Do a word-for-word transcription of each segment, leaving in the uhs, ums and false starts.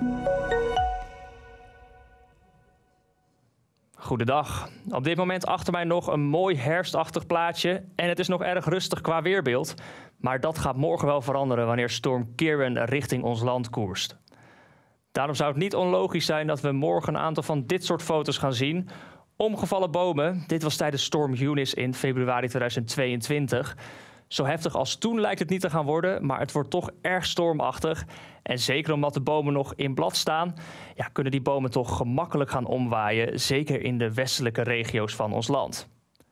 Goedendag. Op dit moment achter mij nog een mooi herfstachtig plaatje en het is nog erg rustig qua weerbeeld. Maar dat gaat morgen wel veranderen wanneer storm Ciarán richting ons land koerst. Daarom zou het niet onlogisch zijn dat we morgen een aantal van dit soort foto's gaan zien. Omgevallen bomen, dit was tijdens storm Eunice in februari tweeduizend tweeëntwintig. Zo heftig als toen lijkt het niet te gaan worden, maar het wordt toch erg stormachtig. En zeker omdat de bomen nog in blad staan, ja, kunnen die bomen toch gemakkelijk gaan omwaaien, zeker in de westelijke regio's van ons land.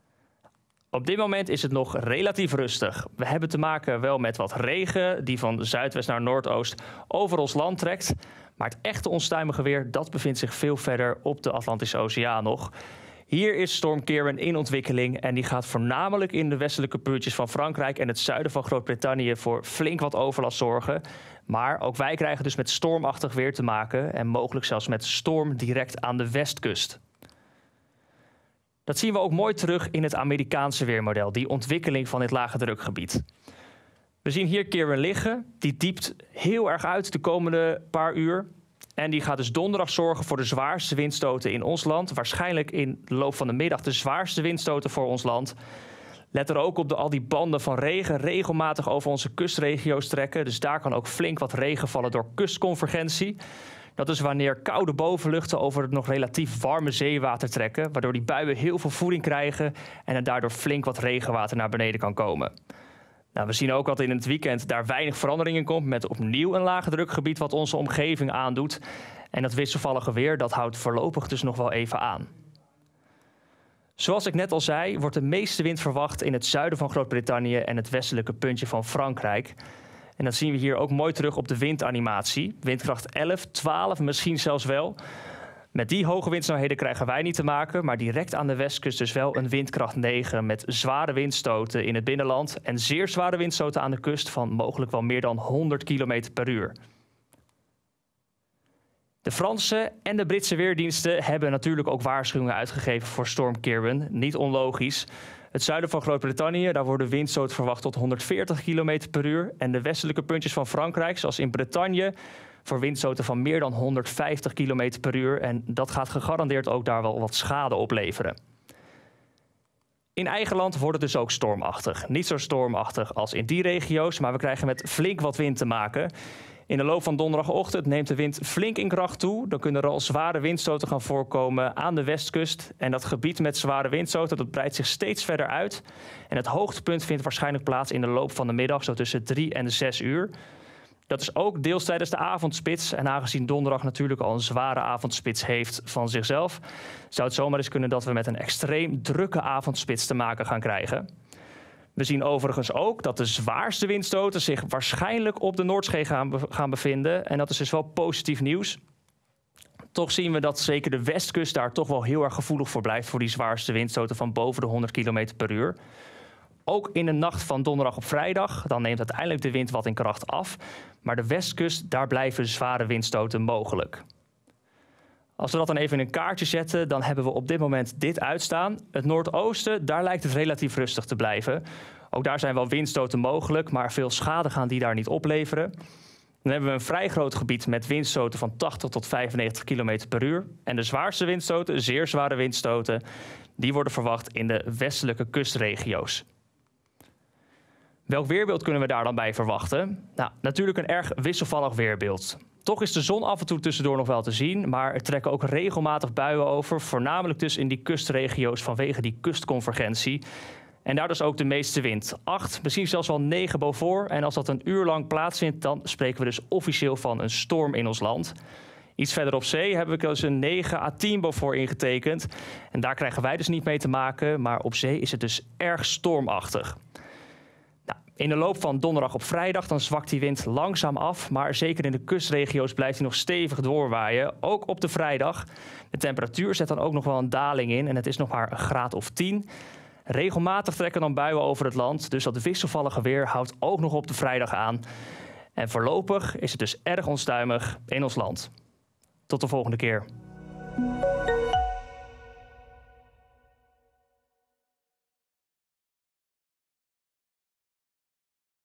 Op dit moment is het nog relatief rustig. We hebben te maken wel met wat regen die van zuidwest naar noordoost over ons land trekt. Maar het echte onstuimige weer dat bevindt zich veel verder op de Atlantische Oceaan nog. Hier is storm Ciarán in ontwikkeling en die gaat voornamelijk in de westelijke puntjes van Frankrijk en het zuiden van Groot-Brittannië voor flink wat overlast zorgen. Maar ook wij krijgen dus met stormachtig weer te maken en mogelijk zelfs met storm direct aan de westkust. Dat zien we ook mooi terug in het Amerikaanse weermodel, die ontwikkeling van dit lage drukgebied. We zien hier Ciarán liggen, die diept heel erg uit de komende paar uur. En die gaat dus donderdag zorgen voor de zwaarste windstoten in ons land. Waarschijnlijk in de loop van de middag de zwaarste windstoten voor ons land. Let er ook op dat al die banden van regen regelmatig over onze kustregio's trekken. Dus daar kan ook flink wat regen vallen door kustconvergentie. Dat is wanneer koude bovenluchten over het nog relatief warme zeewater trekken. Waardoor die buien heel veel voeding krijgen en er daardoor flink wat regenwater naar beneden kan komen. Nou, we zien ook dat in het weekend daar weinig verandering in komt met opnieuw een lage drukgebied wat onze omgeving aandoet. En dat wisselvallige weer dat houdt voorlopig dus nog wel even aan. Zoals ik net al zei, wordt de meeste wind verwacht in het zuiden van Groot-Brittannië en het westelijke puntje van Frankrijk. En dat zien we hier ook mooi terug op de windanimatie. Windkracht elf, twaalf, misschien zelfs wel. Met die hoge windsnelheden krijgen wij niet te maken, maar direct aan de westkust dus wel een windkracht negen met zware windstoten in het binnenland en zeer zware windstoten aan de kust van mogelijk wel meer dan honderd kilometer per uur. De Franse en de Britse weerdiensten hebben natuurlijk ook waarschuwingen uitgegeven voor storm Ciarán, niet onlogisch. Het zuiden van Groot-Brittannië, daar worden windstoten verwacht tot honderdveertig kilometer per uur en de westelijke puntjes van Frankrijk, zoals in Bretagne, voor windstoten van meer dan honderdvijftig kilometer per uur. En dat gaat gegarandeerd ook daar wel wat schade opleveren. In eigen land wordt het dus ook stormachtig. Niet zo stormachtig als in die regio's, maar we krijgen met flink wat wind te maken. In de loop van donderdagochtend neemt de wind flink in kracht toe. Dan kunnen er al zware windstoten gaan voorkomen aan de westkust. En dat gebied met zware windstoten dat breidt zich steeds verder uit. En het hoogtepunt vindt waarschijnlijk plaats in de loop van de middag, zo tussen drie en zes uur. Dat is ook deels tijdens de avondspits. En aangezien donderdag natuurlijk al een zware avondspits heeft van zichzelf, zou het zomaar eens kunnen dat we met een extreem drukke avondspits te maken gaan krijgen. We zien overigens ook dat de zwaarste windstoten zich waarschijnlijk op de Noordzee gaan, be gaan bevinden. En dat is dus wel positief nieuws. Toch zien we dat zeker de westkust daar toch wel heel erg gevoelig voor blijft voor die zwaarste windstoten van boven de honderd kilometer per uur. Ook in de nacht van donderdag op vrijdag, dan neemt uiteindelijk de wind wat in kracht af. Maar de westkust, daar blijven zware windstoten mogelijk. Als we dat dan even in een kaartje zetten, dan hebben we op dit moment dit uitstaan. Het noordoosten, daar lijkt het relatief rustig te blijven. Ook daar zijn wel windstoten mogelijk, maar veel schade gaan die daar niet opleveren. Dan hebben we een vrij groot gebied met windstoten van tachtig tot vijfennegentig kilometer per uur. En de zwaarste windstoten, zeer zware windstoten, die worden verwacht in de westelijke kustregio's. Welk weerbeeld kunnen we daar dan bij verwachten? Nou, natuurlijk een erg wisselvallig weerbeeld. Toch is de zon af en toe tussendoor nog wel te zien, maar er trekken ook regelmatig buien over, voornamelijk dus in die kustregio's vanwege die kustconvergentie. En daar dus ook de meeste wind. acht, misschien zelfs wel negen boven. En als dat een uur lang plaatsvindt, dan spreken we dus officieel van een storm in ons land. Iets verder op zee hebben we dus een negen à tien boven ingetekend. En daar krijgen wij dus niet mee te maken, maar op zee is het dus erg stormachtig. In de loop van donderdag op vrijdag dan zwakt die wind langzaam af, maar zeker in de kustregio's blijft hij nog stevig doorwaaien, ook op de vrijdag. De temperatuur zet dan ook nog wel een daling in en het is nog maar een graad of tien. Regelmatig trekken dan buien over het land, dus dat wisselvallige weer houdt ook nog op de vrijdag aan. En voorlopig is het dus erg onstuimig in ons land. Tot de volgende keer.